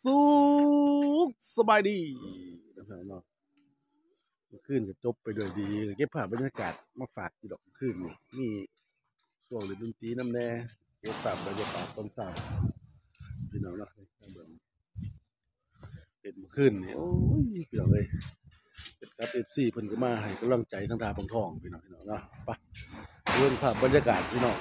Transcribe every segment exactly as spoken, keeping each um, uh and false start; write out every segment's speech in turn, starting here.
สุขสบายดีนะครับเนาะเมื่อคืนก็จบไปด้วยดีเก็บภาพบรรยากาศมาฝากอีดอกคืนนี่มีช่วงเล่นดนตรีน้ำแน่เก็บภาพบรรยากาศตอนเช้าพี่น้องเนาะเบิ่งเล่นเมื่อคืนนี่โอ้ยพี่น้องเอ้ยเป็นครับ เอฟ ซี เพิ่นก็มาให้กำลังใจทางดาวบางทองพี่น้องพี่น้องเนาะไปเบิ่งภาพบรรยากาศพี่น้อง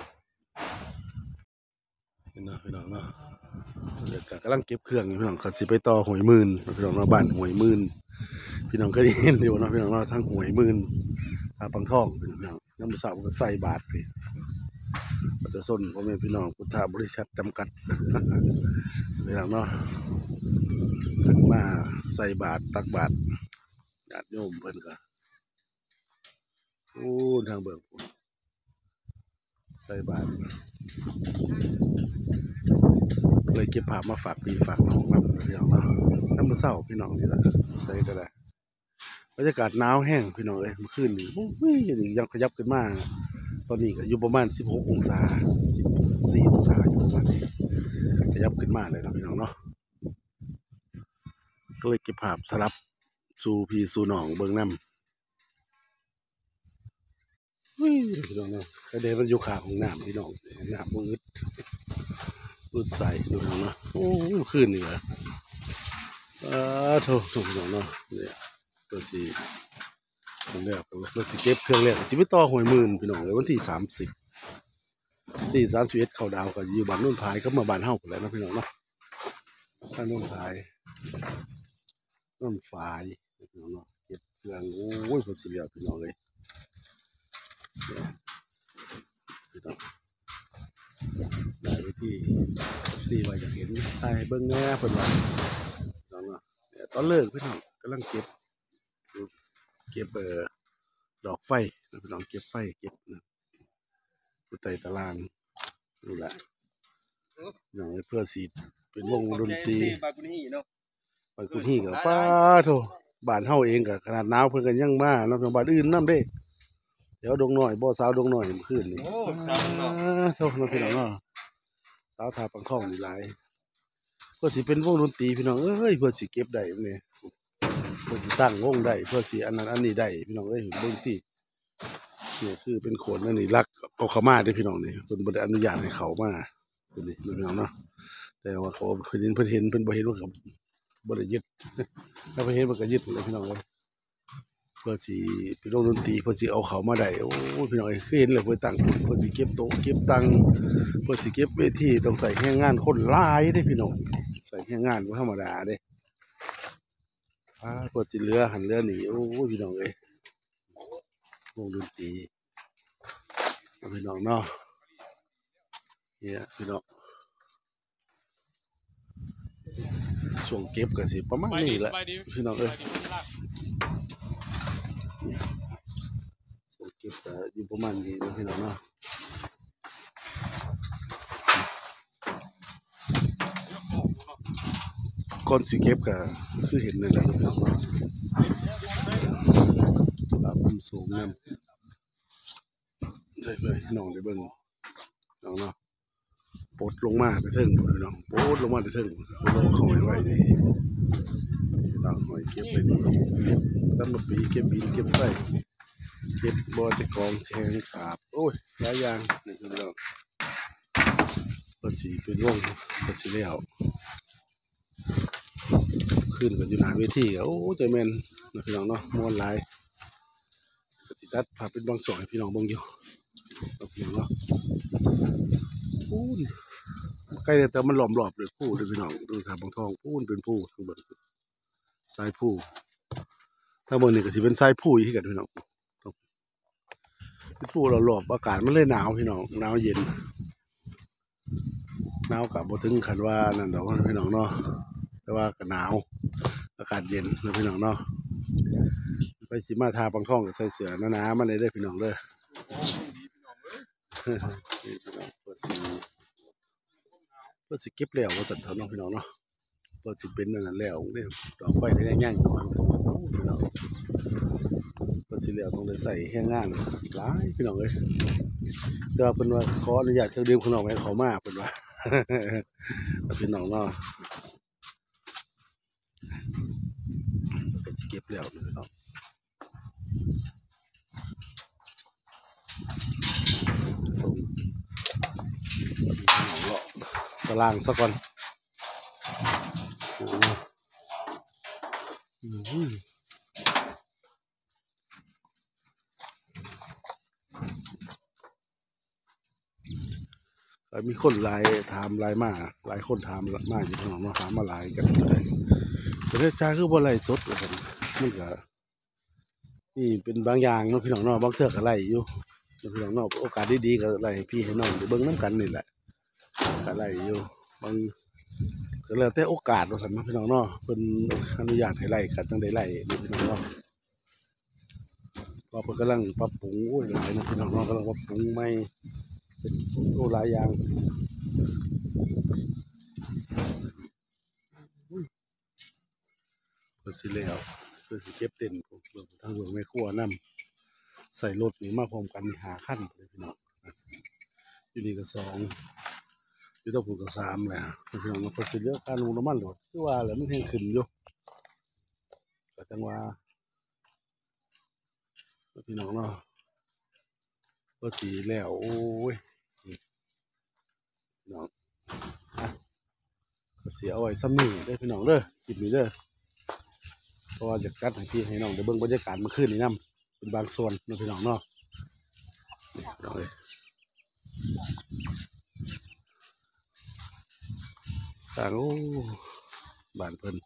พี่น้องพี่น้องเนาะบรรยากาศกำลังเก็บเครื่องอยู่พี่น้องเขาสิไปต่อหวยหมื่นพี่น้องเนาะบ้านหวยหมื่นพี่น้องก็ได้เห็นอยู่เนาะพี่น้องเนาะทั้งหวยหมื่นทางบางทองพี่น้องน้ำมันสาวก็ใส่บาทพี่ก็จะส้นพ่อแม่พี่น้องพุทธบริษัทจำกัดพี่น้องเนาะขึ้นมาใส่บาทตักบาทญาติโยมเพิ่นก็โอ้ทางเบิกใส่บาทเลยเก็บภาพมาฝากพี่ฝากน้องแบบพี่น้องเนาะน้ำมันเศร้าพี่น้องนี่แหละใส่ก็ได้บรรยากาศหนาวแห้งพี่น้องเลยเมื่อคืนนี้โอ้ยยังขยับขึ้นมาตอนนี้ก็อยู่ประมาณสิบหกองศาสิบสี่องศาอยู่ประมาณนี้ขยับขึ้นมาเลยนะพี่น้องเนาะก็เลยเก็บภาพสลับสู่พี่สู่น้องเบิ่งน้ำพี่น้องเนาะก็เดินมันอยู่ข้างของน้ำพี่น้องน้ำมืดมืดใสดูพี่น้องเนาะโอ้ยคืนนี่เหรออ่าโถโถพี่น้องเนาะเนี่ยตัวสีเครื่องแรกตัวสีเก็บเครื่องแรกชีวิตต่อหวยหมื่นพี่น้องเลยวันที่สามสิบที่สามสิบเอ็ดเขาดาวก็อยู่บ้านนุ่นพายก็มาบ้านเฮาแล้วนะพี่น้องเนาะบ้านนุ่นพายนุ่นฝายพี่น้องเนาะเก็บเครื่องโอ้ยคนสีเหลืองพี่น้องเลยพี่น้องได้ไปที่สี่วันจะเห็นไอ้เบิ้งแง่เพิ่นว่าน้องเนาะตอนเลิกพี่น้องกำลังเก็บเก็บเบอร์ดอกไฟพี่น้องเก็บไฟเก็บนะกุไตตารางนี่แหละน้องเพื่อสีเป็นวงดนตรีบากุนี่เนาะบากุนี่กับป้าโถบ้านเฮาเองกับขนาดหนาวเพิ่นกันยังมาเนาะบ้านอื่นน้ำเด้เดี๋ยวดงหน่อยบ่สาวดงหน่อยเมื่อคืนนี่โอ้สาวดงหน่อยโทษน้องพี่น้องเนาะสาวทาปังทองนี่หลายเพื่อสิเป็นวงดนตรีพี่น้องเอ้ยเพื่อสิเก็บได้เนี่ยเพื่อสิตั้งวงได้เพื่อสิอันนั้นอันนี้ได้พี่น้องเอ้ยดนตรีเนี่ยคือเป็นคนนั่นนี่รักเอาเขามาได้พี่น้องนี่เพิ่นบ่ได้อนุญาตให้เขามาตัวนี้พี่น้องเนาะแต่ว่าเขาเพิ่นเห็นเพิ่นเห็นเพิ่นบ่เห็นว่าเขาบ่ได้ยึดถ้าเพิ่นเห็นมันก็ยึดเลยพี่น้องเอ้ยเพื่อสิเป็นวงดนตรีเพื่อสิเอาเขามาได้โอ้พี่น้องเอ้ยคือเห็นแล้วเพิ่นตั้งเพื่อสิเก็บโต๊ะเก็บตังเพื่อสิเก็บเวทีต้องใส่แรงงานคนหลายเด้พี่น้องใส่แรงงานบ่ธรรมดาเด้อ่าเพื่อสิเหลือหันเหลือหนีโอ้พี่น้องเอ้ยวงดนตรีพี่น้องเนาะเนี่ยพี่น้องช่วงเก็บก็สิประมาณนี้แหละพี่น้องเอ้ยช่วงเก็บก็อยู่ประมาณนี้นะพี่น้องเนาะก่อนสิเก็บก็คือเห็นนั่นแหละพี่น้องเนาะปรับมุมสูงนั่นใช่เลยน้องได้เบิ่งน้องเนาะปลดลงมาได้ถึงพี่น้องปลดลงมาได้ถึงเราเข้าไว้นี่เราหอยเก็บไปนี่ตั้งแต่ปีเก็บบินเก็บไฟเก็บบอลตะกองแทงฉาบโอ้ยหลายอย่างนี่พี่น้องภาษีเป็นวงภาษีแล้วขึ้นกับอยู่หน้าเวทีโอ้ใจแมนนะพี่น้องเนาะม้วนลายปฏิทัศน์พาเป็นบางส่วนให้พี่น้องเบิ่งอยู่พี่น้องเนาะพูนใกล้แต่มันหลอมหลอบเลยผู้เลยพี่น้องดูทางบางทองพูนเป็นผู้ทั้งหมดสายผู้ถ้าเบิ่งนี่ก็สิเป็นสายผู้อีกกันพี่น้องผู้เราหลอบอากาศมันเลยหนาวพี่น้องหนาวเย็นหนาวกับบ่ถึงขันว่านั่นดอกพี่น้องเนาะแต่ว่าก็หนาวอากาศเย็นนะพี่น้องเนาะไปสิมาทาบางท่องกับใส่เสื้อหนาๆมาเลยเด้อพี่น้องเด้อเปิดสีเปิดสีเก็บแล้วว่าสันเท่าน้องพี่น้องเนาะเปิดสีเป็นนั่นนั่นแล้วเนี่ยดอกไฟได้ย่างๆอยู่บางตรงพี่น้องเปิดสีเหลืองตรงเลยใส่แห้งงานหลายพี่น้องเลยจะเป็นว่าขออนุญาตเครื่องดื่มข้างนอกให้เขามาเป็นว่าพี่น้องเนาะเก็บแล้วพี่น้องตารางซะก่อนมีคนหลายถามหลายมาหลายคนถามมาอยู่ข้างนอกมาถามมาหลายกันเลยประเทศชาคือบ่ไล่สดเลยผมมันก็นี่เป็นบางอย่างเนาะพี่น้องเนาะบางเทื่อก็ไล่อยู่พี่น้องเนาะโอกาสดีๆก็ไล่พี่ให้น้องเบิ่งน้ำกันนี่แหละก็ไล่อยู่บางก็แล้วแต่โอกาสว่าซั่นเนาะพี่น้องเนาะเพิ่นอนุญาตให้ไล่กันจังได้ไล่พี่น้องเนาะพอเพิ่นกำลังปรับปรุงโอ้ยหลายนะพี่น้องเนาะกำลังปรับปรุงใหม่เป็นโอ้หลายอย่างเพื่อสิแล้วเพื่อสิเก็บเต็นท์ผมเบิ่งทางเบิ่งแม่ครัวนำใส่รถนี่มาพร้อมกันนี่ห้าคันเลยพี่น้องอยู่นี่ก็สองอยู่ต้องผมก็สามแหละพี่น้องเพื่อสิเลือกการลงน้ำมันรถคือว่าแหละมันแห้งขึ้นอยู่ก็จังว่าพี่น้องเนาะก็สีแล้วโอ้ยพี่น้องอ่ะก็เสียเอาไว้ซ้ำนี่ได้พี่น้องเด้อกินนี่เด้อเพราะว่าจะกัดให้พี่ให้น้องเดี๋ยวเบิ่งบรรยากาศเมื่อคืนนี่นำเป็นบางส่วนนะพี่น้องเนาะนี่พี่น้องเอ้ยต่างโอ้บ้านเพิ่น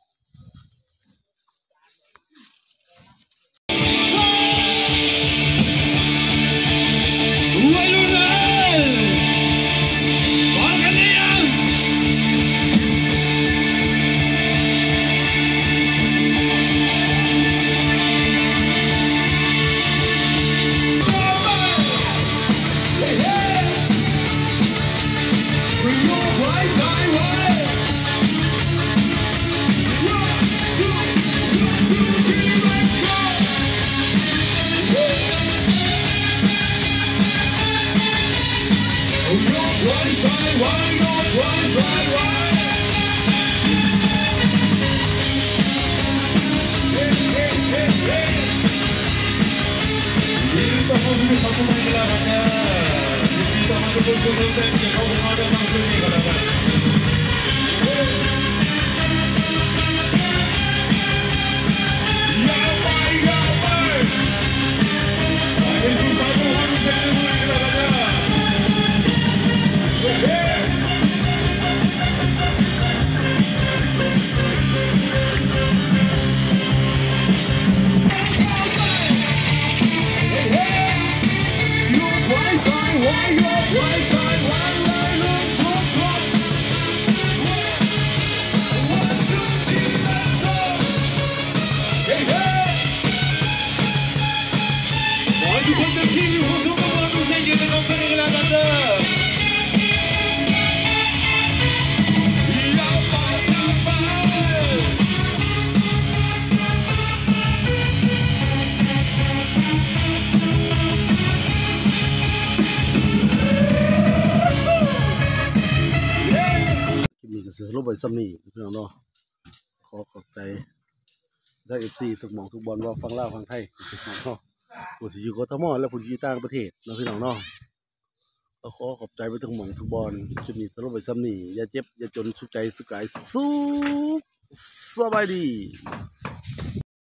เสือลบใบซัมนี่พี่น้องเนาะขอขอบใจได้เอฟซีทุกหม่องทุกบอลว่าฟังเล่าฟังไทยพี่น้องเนาะผู้ที่อยู่กทมและผู้ที่อยู่ต่างประเทศเนาะพี่น้องเนาะก็ขอขอบใจไปทุกหม่องทุกบอลจะมีสรุปใบซัมนี่อย่าเจ็บอย่าจนสุขใจสุขกายสุขสบายดี